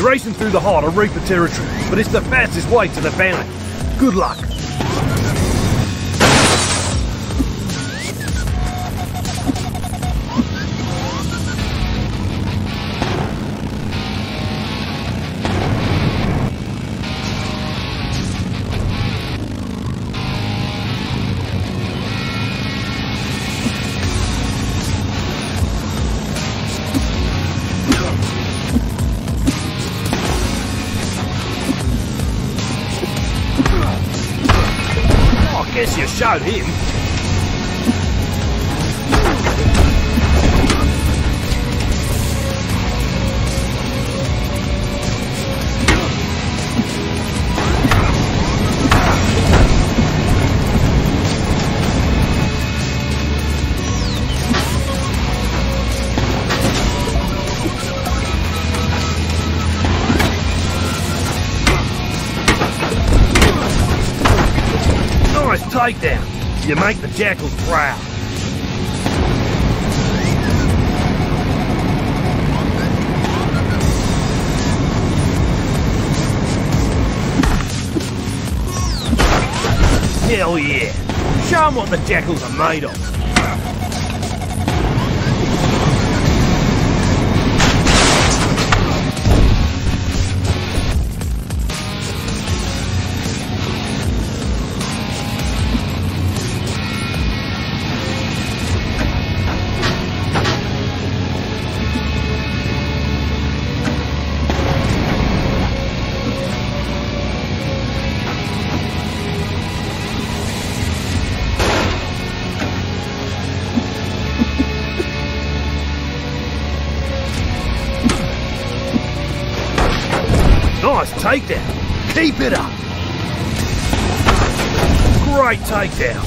racing through the heart of Reaper territory, but it's the fastest way to the bounty. Good luck. Guess you showed him. Nice takedown. You make the jackals proud. Hell yeah. Show 'em what the jackals are made of. Nice takedown. Keep it up. Great takedown.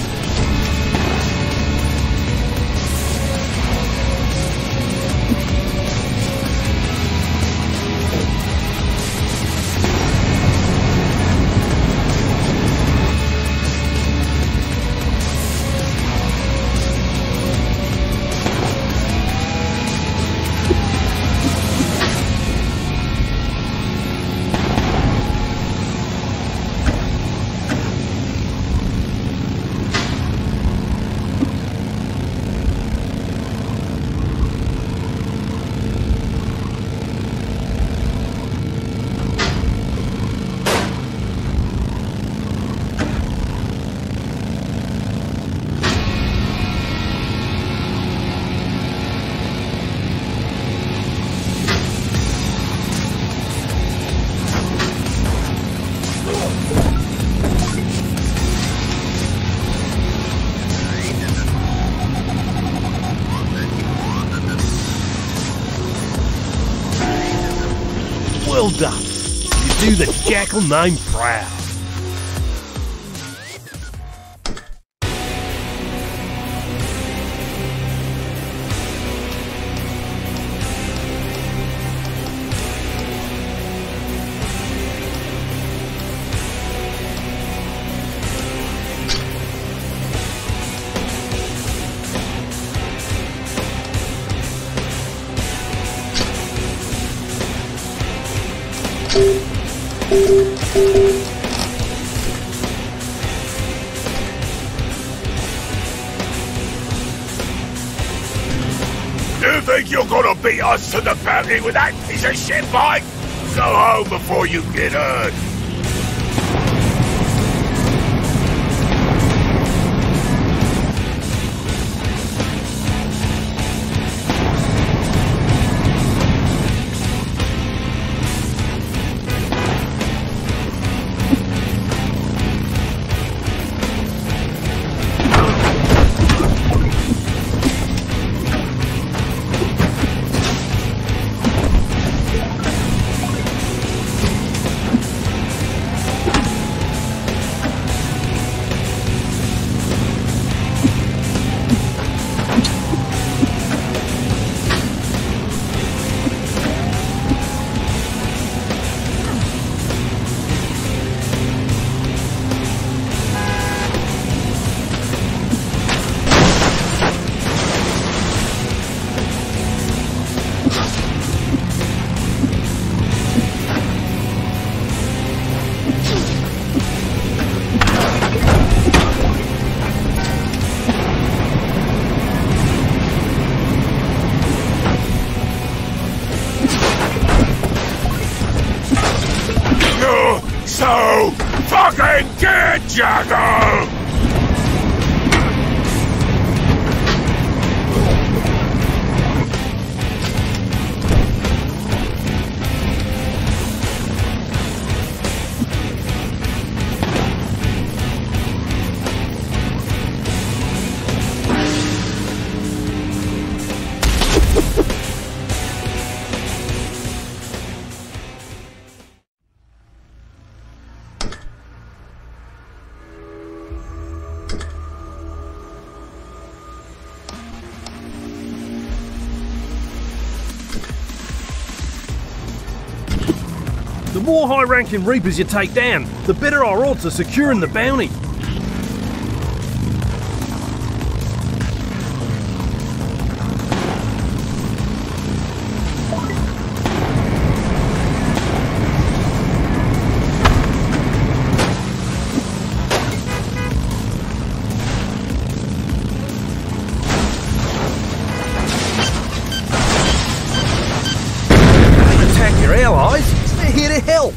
Well done. You do the jackal name proud. You think you're gonna beat us to the bounty with that piece of shit bike? Go home before you get hurt. fucking kid, Jackal! The more high-ranking Reapers you take down, the better our odds of securing the bounty. Attack your allies? They're here to help.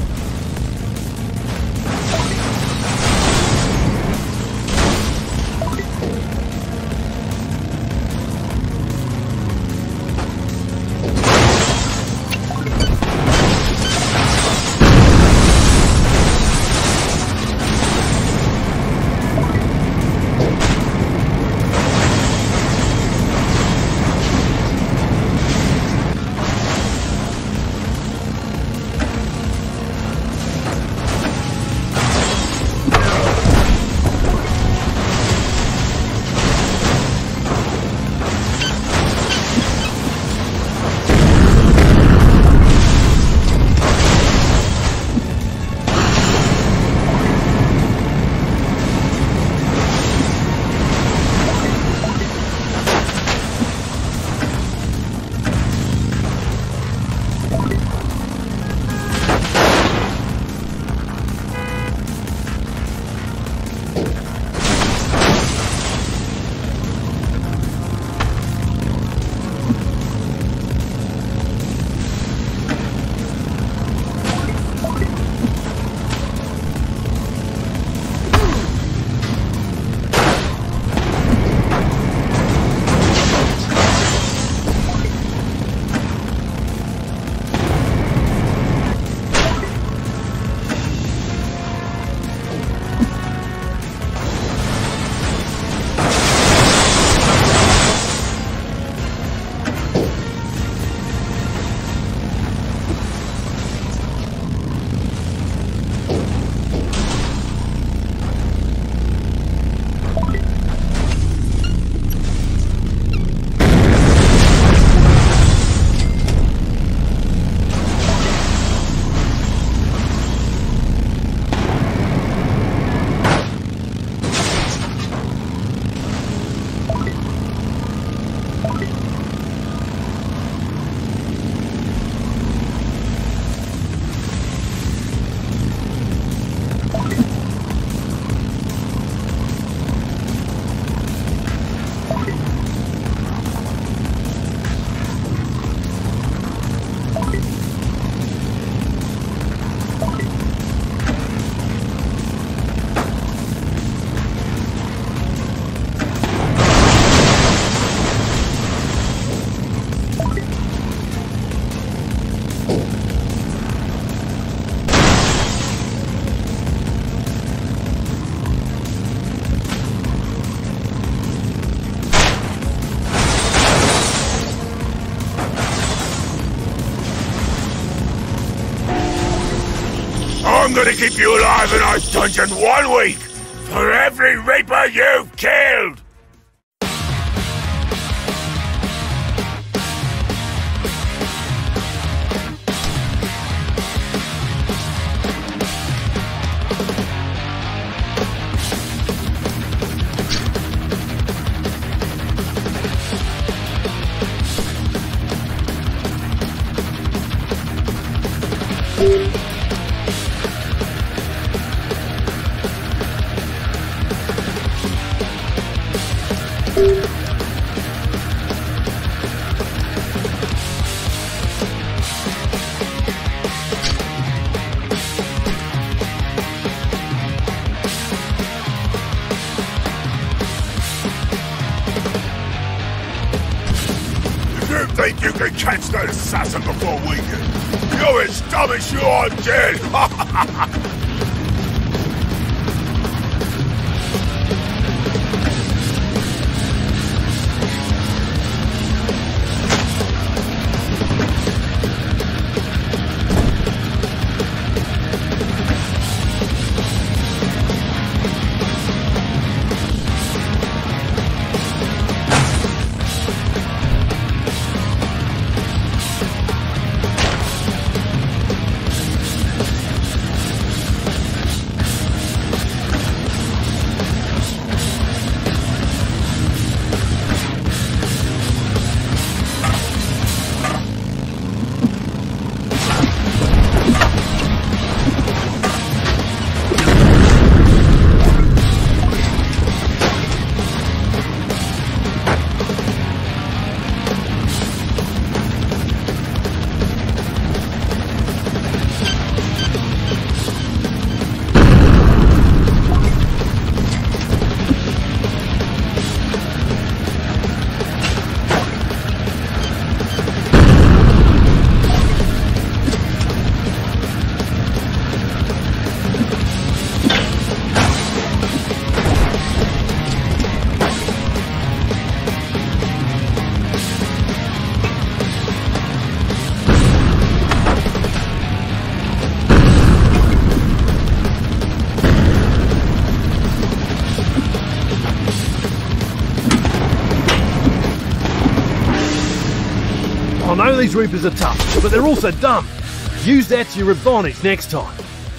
I'm gonna keep you alive in Ice Dungeon 1 week for every Reaper you've killed! catch that assassin before we do. You're as dumb as you are dead! I know these Reapers are tough, but they're also dumb. Use that to your advantage next time.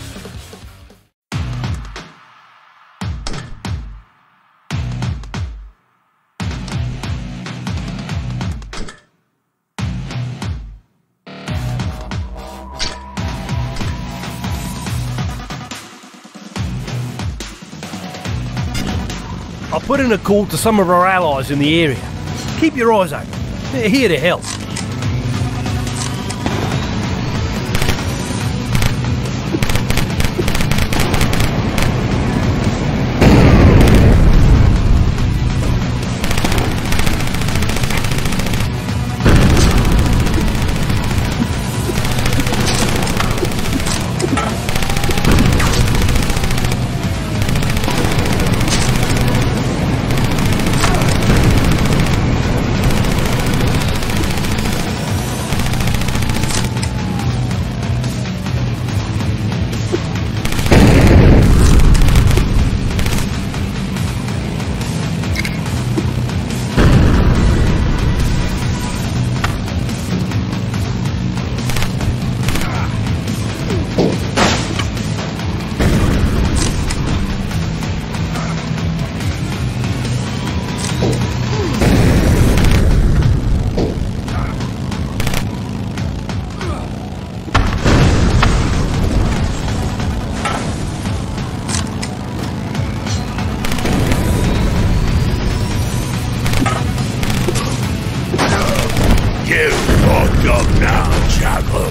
I'll put in a call to some of our allies in the area. Keep your eyes open. They're here to help. You fucked up now, Jackal.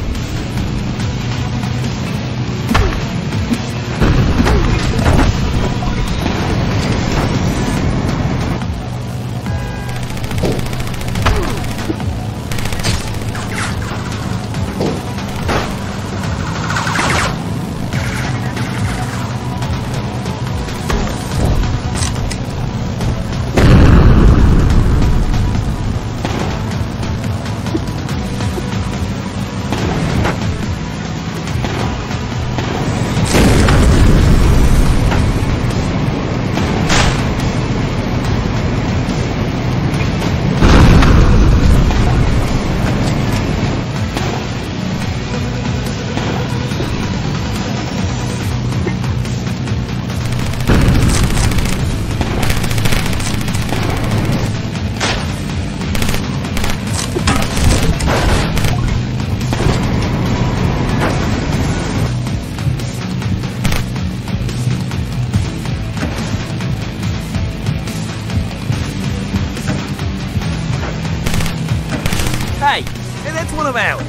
Hey, that's one of ours.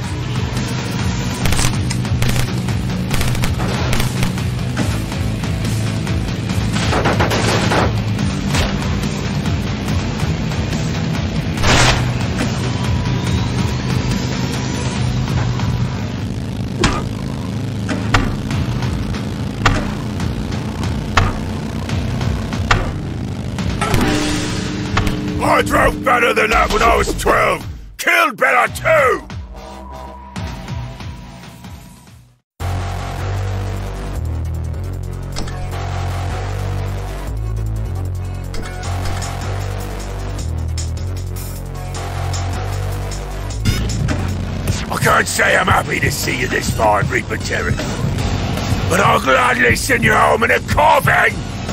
I drove better than that when I was 12. Killed better too. I can't say I'm happy to see you this far in Reaper territory, but I'll gladly send you home in a coffin!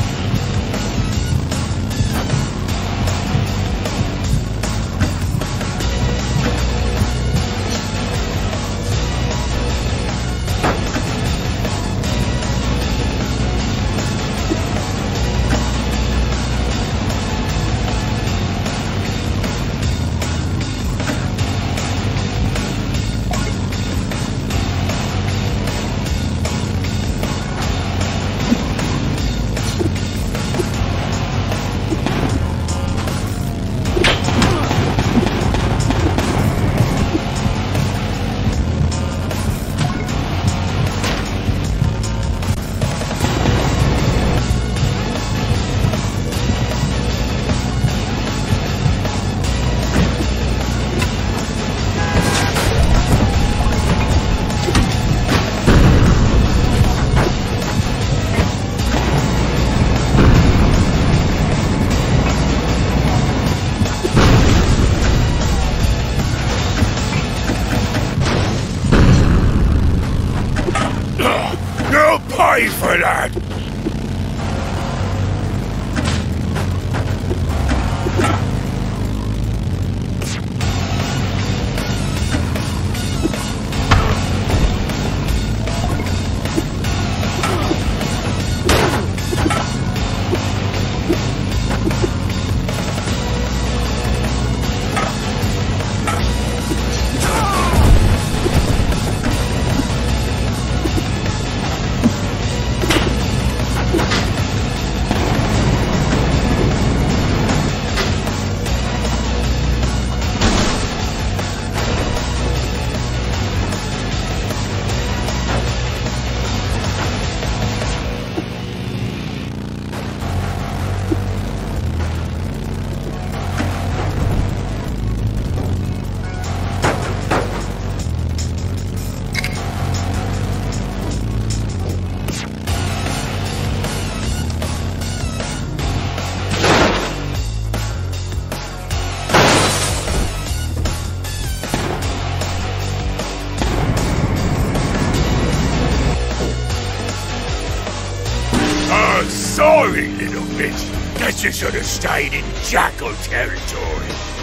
Pay for that! Sorry, little bitch. Guess you should have stayed in Jackal territory.